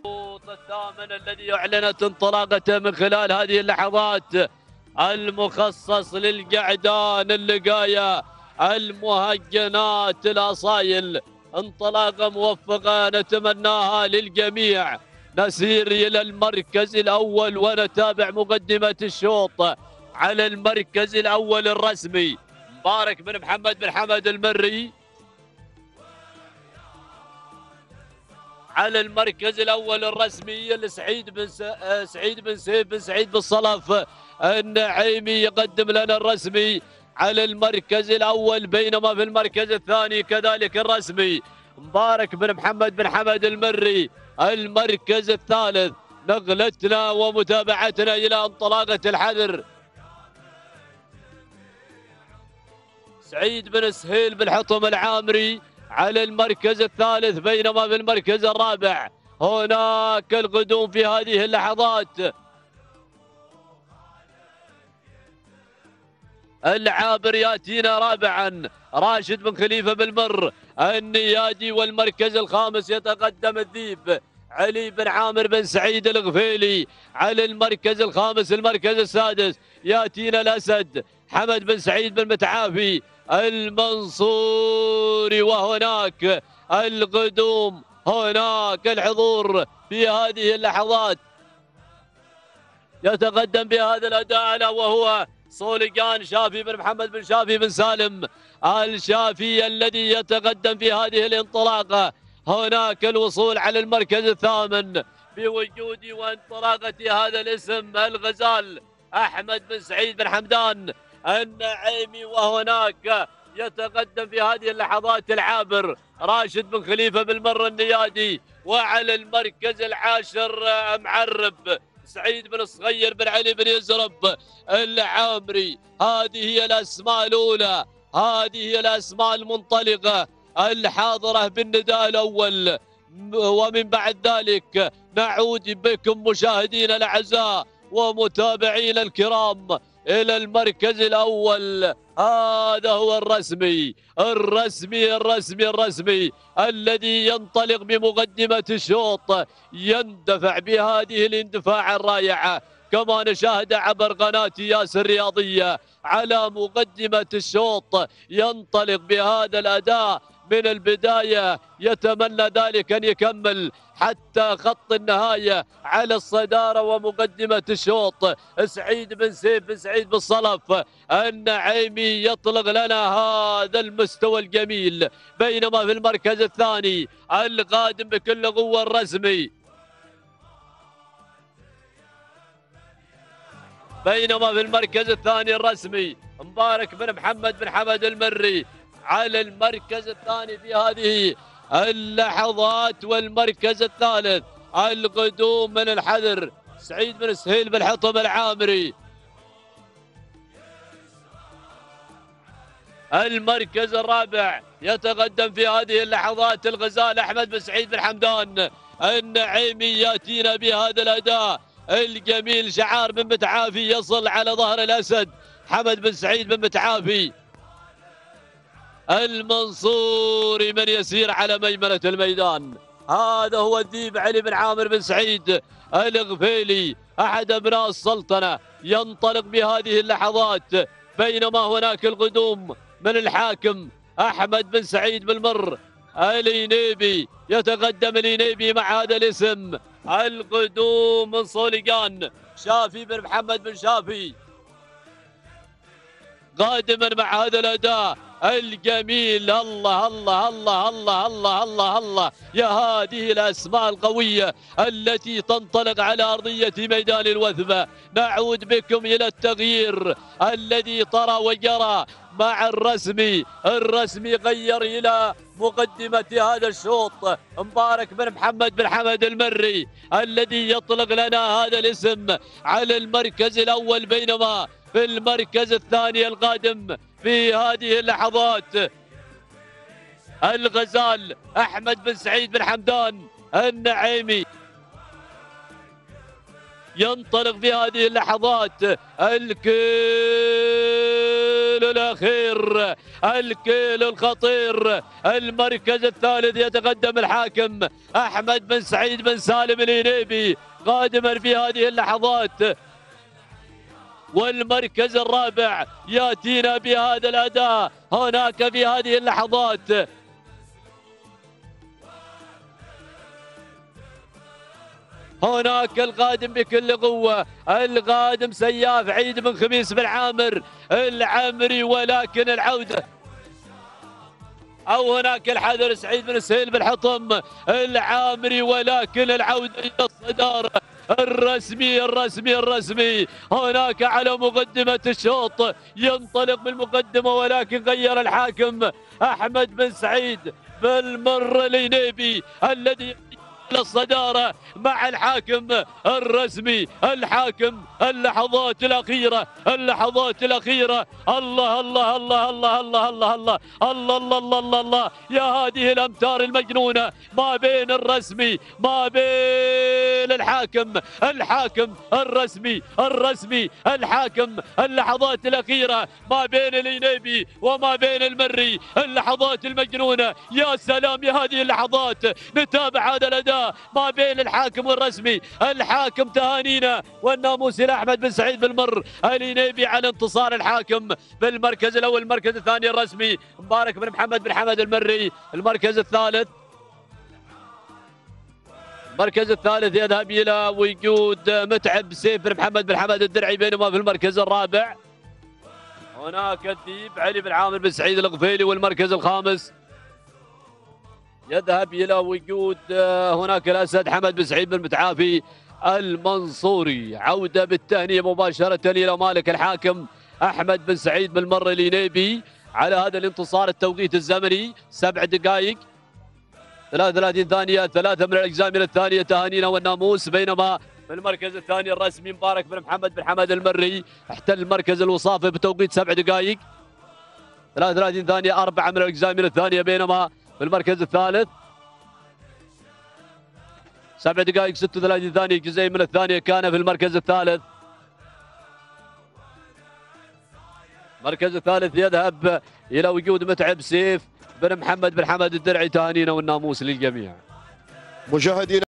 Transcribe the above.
الثامن الذي أعلنت انطلاقته من خلال هذه اللحظات، المخصص للقعدان اللقاية المهجنات الأصايل. انطلاقة موفقة نتمناها للجميع. نسير إلى المركز الأول ونتابع مقدمة الشوط. على المركز الأول الرسمي مبارك بن محمد بن حمد المري. على المركز الأول الرسمي سعيد بن سيف بن سعيد بالصلف النعيمي يقدم لنا الرسمي على المركز الأول، بينما في المركز الثاني كذلك الرسمي مبارك بن محمد بن حمد المري. المركز الثالث نقلتنا ومتابعتنا إلى انطلاقة الحذر سعيد بن سهيل بن حطم العامري على المركز الثالث، بينما في المركز الرابع هناك القدوم في هذه اللحظات. العابر ياتينا رابعا راشد بن خليفة بالمر النيادي، والمركز الخامس يتقدم الذيب علي بن عامر بن سعيد الغفيلي على المركز الخامس. المركز السادس ياتينا الأسد حمد بن سعيد بن متعافي المنصوري، وهناك القدوم، هناك الحضور في هذه اللحظات. يتقدم بهذا الأداء وهو صولقان شافي بن محمد بن شافي بن سالم الشافي الذي يتقدم في هذه الانطلاقة. هناك الوصول على المركز الثامن بوجود وانطلاقة هذا الاسم الغزال أحمد بن سعيد بن حمدان النعيمي، وهناك يتقدم في هذه اللحظات العابر راشد بن خليفة بالمر النيادي، وعلى المركز العاشر معرب سعيد بن صغير بن علي بن يزرب العامري. هذه هي الأسماء الأولى، هذه هي الأسماء المنطلقة الحاضرة بالنداء الأول. ومن بعد ذلك نعود بكم مشاهدينا الأعزاء ومتابعينا الكرام إلى المركز الأول. هذا هو الرسمي الذي ينطلق بمقدمة الشوط، يندفع بهذه الاندفاع الرائعة كما نشاهد عبر قناة ياس الرياضية على مقدمة الشوط، ينطلق بهذا الأداء من البداية، يتمنى ذلك أن يكمل حتى خط النهاية على الصدارة ومقدمة الشوط. سعيد بن سيف بن سعيد بالصلف النعيمي يطلق لنا هذا المستوى الجميل، بينما في المركز الثاني القادم بكل قوة الرسمي، بينما في المركز الثاني الرسمي مبارك بن محمد بن حمد المري على المركز الثاني في هذه اللحظات. والمركز الثالث القدوم من الحذر سعيد بن سهيل بن حطم العامري. المركز الرابع يتقدم في هذه اللحظات الغزال أحمد بن سعيد بن حمدان النعيمي، ياتينا بهذا الأداء الجميل. شعار بن متعافي يصل على ظهر الأسد حمد بن سعيد بن متعافي المنصوري من يسير على ميمنة الميدان. هذا هو الذيب علي بن عامر بن سعيد الغفيلي أحد أبناء السلطنة، ينطلق بهذه اللحظات، بينما هناك القدوم من الحاكم أحمد بن سعيد بالمر الينيبي. يتقدم الينيبي مع هذا الاسم. القدوم من صولقان شافي بن محمد بن شافي قادما مع هذا الأداء الجميل. الله الله الله الله الله الله الله، يا هذه الأسماء القوية التي تنطلق على أرضية ميدان الوثبة. نعود بكم إلى التغيير الذي طرى وجرى مع الرسمي غير إلى مقدمة هذا الشوط مبارك بن محمد بن حمد المري الذي يطلق لنا هذا الاسم على المركز الأول، بينما في المركز الثاني القادم في هذه اللحظات الغزال أحمد بن سعيد بن حمدان النعيمي. ينطلق في هذه اللحظات الكل الكيلو الأخير، الكيلو الخطير. المركز الثالث يتقدم الحاكم أحمد بن سعيد بن سالم العنيبي قادما في هذه اللحظات، والمركز الرابع ياتينا بهذا الأداء هناك في هذه اللحظات. هناك القادم بكل قوة، القادم سياف عيد بن خميس بن عامر العمري، ولكن العودة أو هناك الحذر سعيد بن سهيل بن حطم العامري، ولكن العودة إلى الصدارة الرسمي هناك على مقدمة الشوط، ينطلق بالمقدمة ولكن غير الحاكم أحمد بن سعيد بالمر العنيبي الذي الصدارة مع الحاكم الرسمي. الحاكم اللحظات الأخيرة الله الله الله الله الله الله الله الله الله الله الله الله يا هذه الأمتار المجنونة ما بين الرسمي ما بين الحاكم الرسمي الحاكم. اللحظات الأخيرة ما بين العنيبي وما بين المري، اللحظات المجنونة. يا سلام يا هذه اللحظات، نتابع هذا الأداء ما بين الحاكم والرسمي. الحاكم تهانينا والناموس إلى أحمد بن سعيد بالمر، العنيبي على انتصار الحاكم بالمركز الأول. المركز الثاني الرسمي مبارك بن محمد بن حمد المري. المركز الثالث يذهب إلى وجود متعب سيف بن محمد بن حمد الدرعي، بينما في المركز الرابع هناك الذيب علي بن عامر بن سعيد الغفيلي. والمركز الخامس يذهب إلى وجود هناك الأسد حمد بن سعيد بن متعافي المنصوري. عودة بالتهنئة مباشرة إلى مالك الحاكم أحمد بن سعيد بن مر العنيبي على هذا الانتصار. التوقيت الزمني 7 دقائق 33 ثانية، 3 من الأجزاء من الثانية. تهانينا والناموس. بينما في المركز الثاني الرسمي مبارك بن محمد بن حمد المري احتل المركز الوصافي بتوقيت 7 دقائق 33 ثانية، 4 من الأجزاء من الثانية. بينما في المركز الثالث 7 دقائق 36 ثانية جزئين من الثانية كان في المركز الثالث. المركز الثالث يذهب إلى وجود متعب سيف بن محمد بن حمد الدرعي. تهانينا والناموس للجميع. مشاهدينا